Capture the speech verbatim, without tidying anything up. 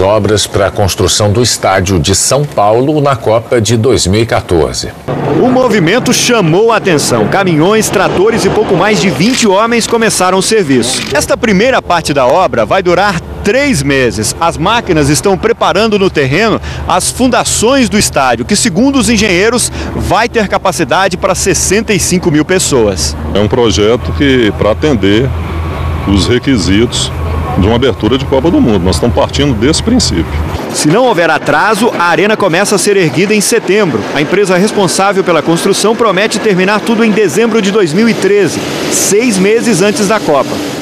obras para a construção do estádio de São Paulo na Copa de dois mil e quatorze. O movimento chamou a atenção. Caminhões, tratores e pouco mais de vinte homens começaram o serviço. Esta primeira parte da obra vai durar três meses. As máquinas estão preparando no terreno as fundações do estádio, que, segundo os engenheiros, vai ter capacidade para sessenta e cinco mil pessoas. É um projeto que, para atender os requisitos de uma abertura de Copa do Mundo, nós estamos partindo desse princípio. Se não houver atraso, a arena começa a ser erguida em setembro. A empresa responsável pela construção promete terminar tudo em dezembro de dois mil e treze, seis meses antes da Copa.